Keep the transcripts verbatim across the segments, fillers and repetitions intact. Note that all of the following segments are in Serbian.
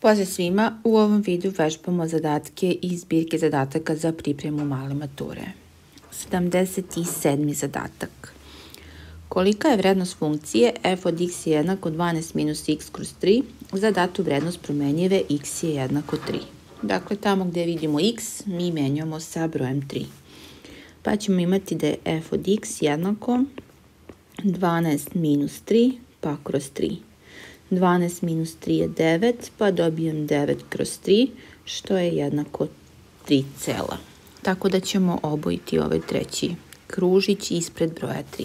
Pozdrav svima, u ovom videu vežbamo zadatke iz zbirke zadataka za pripremu male mature. sedamdeset sedmi zadatak. Kolika je vrednost funkcije f od x je jednako dvanaest minus x kroz tri za datu vrednost promenjive x je jednako tri. Dakle, tamo gde vidimo x, mi menjamo sa brojem tri. Pa ćemo imati da je f od x jednako dvanaest minus tri pa kroz tri. dvanaest minus tri je devet, pa dobijem devet kroz tri, što je jednako tri cela. Tako da ćemo obojiti ovaj treći kružić ispred broja tri.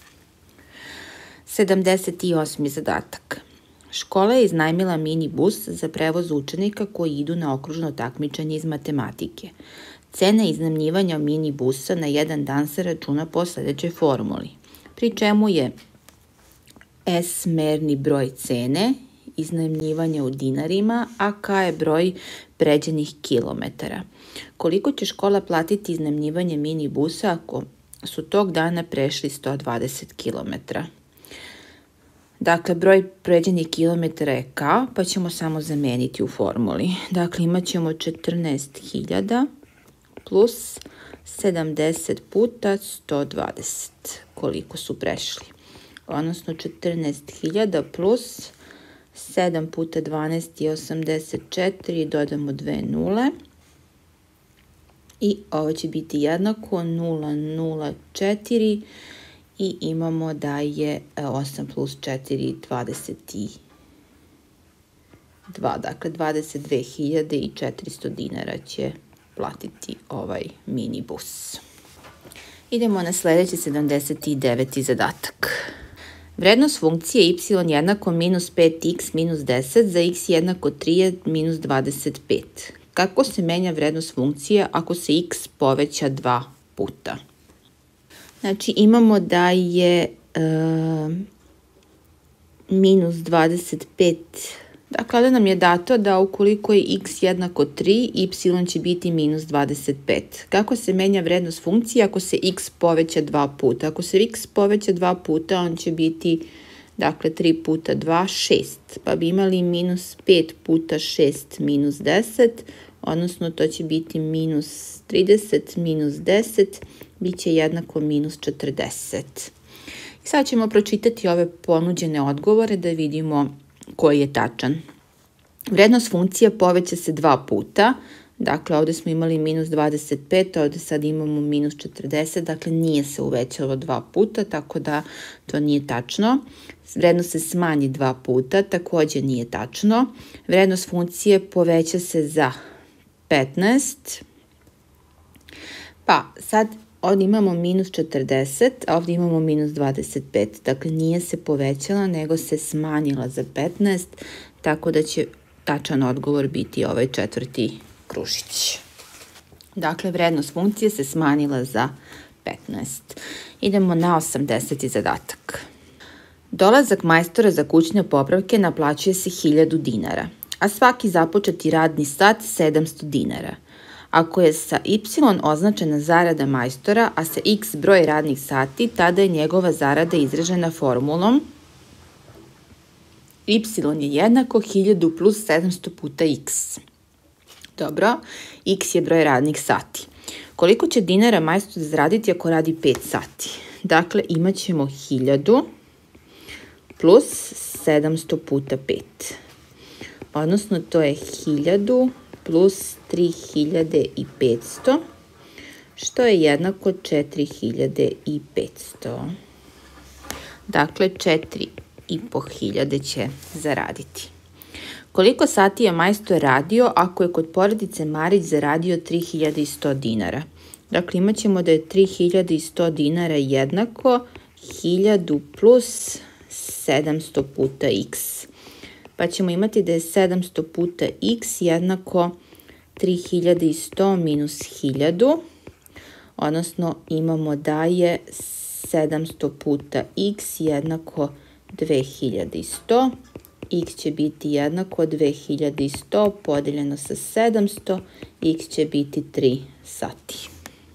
sedamdeset osmi zadatak. Škola je iznajmila mini bus za prevoz učenika koji idu na okružno takmičenje iz matematike. Cena iznajmljivanja mini busa na jedan dan se računa po sledećoj formuli, pri čemu je S merni broj cene, iznajmljivanja u dinarima, a K je broj pređenih kilometara. Koliko će škola platiti iznajmljivanje mini busa ako su tog dana prešli sto dvadeset kilometara? Dakle, broj pređenih kilometara je K, pa ćemo samo zameniti u formuli. Dakle, imat ćemo četrnaest hiljada plus sedamdeset puta sto dvadeset, koliko su prešli. Odnosno četrnaest hiljada plus sedam puta dvanaest je osamdeset četiri, dodamo dve nule i ovo će biti jednako nula nula četiri i imamo da je osam plus četiri, dvadeset dva, dakle dvadeset dve hiljade četiristo dinara će platiti ovaj mini bus. Idemo na sledeći sedamdeset deveti zadatak. Vrednost funkcije y jednako minus pet x minus deset za x jednako tri je minus dvadeset pet. Kako se menja vrednost funkcije ako se x poveća dva puta? Znači imamo da je e, minus dvadeset pet, dakle da nam je dato da ukoliko je x jednako tri, y će biti minus dvadeset pet. Kako se menja vrednost funkcije ako se x poveća dva puta? Ako se x poveća dva puta, on će biti, dakle, tri puta dva, šest. Pa bi imali minus pet puta šest minus deset, odnosno to će biti minus trideset minus deset, bit će jednako minus četrdeset. I sad ćemo pročitati ove ponuđene odgovore da vidimo koji je tačan. Vrednost funkcije poveća se dva puta, dakle ovde smo imali minus dvadeset pet, a ovde sad imamo minus četrdeset, dakle nije se uvećalo dva puta, tako da to nije tačno. Vrednost se smanji dva puta, takođe nije tačno. Vrednost funkcije poveća se za petnaest, pa sad ovdje imamo minus četrdeset, a ovdje imamo minus dvadeset pet. Dakle, nije se povećala, nego se smanjila za petnaest, tako da će tačan odgovor biti ovaj četvrti kružić. Dakle, vrednost funkcije se smanjila za petnaest. Idemo na osamdeseti zadatak. Dolazak majstora za kućne popravke naplaćuje se hiljadu dinara, a svaki započeti radni sat sedamsto dinara. Ako je sa y označena zarada majstora, a sa x broj radnih sati, tada je njegova zarada izražena formulom y je jednako hiljadu plus sedamsto puta x. Dobro, x je broj radnih sati. Koliko će dinara majstor zaraditi ako radi pet sati? Dakle, imat ćemo hiljadu plus sedamsto puta pet. Odnosno, to je hiljadu plus tri hiljade petsto, što je jednako četiri hiljade petsto. Dakle, četiri i po hiljade će zaraditi. Koliko sati je majstor radio ako je kod porodice Marić zaradio tri hiljade sto dinara? Dakle, imat ćemo da je tri hiljade sto dinara jednako hiljadu plus sedamsto puta x. Pa ćemo imati da je sedamsto puta x jednako tri hiljade sto minus hiljadu, odnosno imamo da je sedamsto puta x jednako dve hiljade sto, x će biti jednako dve hiljade sto podeljeno sa sedamsto, x će biti tri sati.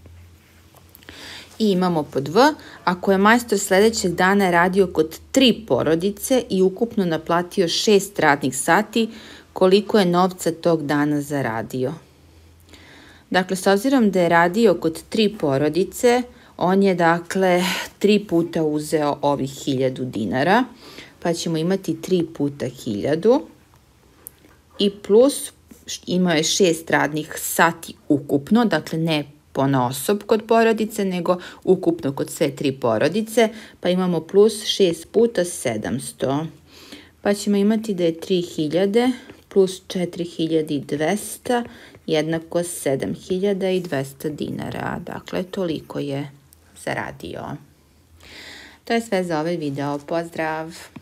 I imamo pod V, ako je majstor sledećeg dana radio kod tri porodice i ukupno naplatio šest radnih sati, koliko je novca tog dana zaradio. Dakle, s obzirom da je radio kod tri porodice, on je dakle tri puta uzeo ovih hiljadu dinara, pa ćemo imati tri puta hiljadu i plus imao je šest radnih sati ukupno, dakle ne ponaosob kod porodice, nego ukupno kod sve tri porodice, pa imamo plus šest puta sedamsto. Pa ćemo imati da je tri hiljade plus četiri hiljade dvesta jednako sedam hiljada dvesta dinara. Dakle, toliko je zaradio. To je sve za ovaj video. Pozdrav!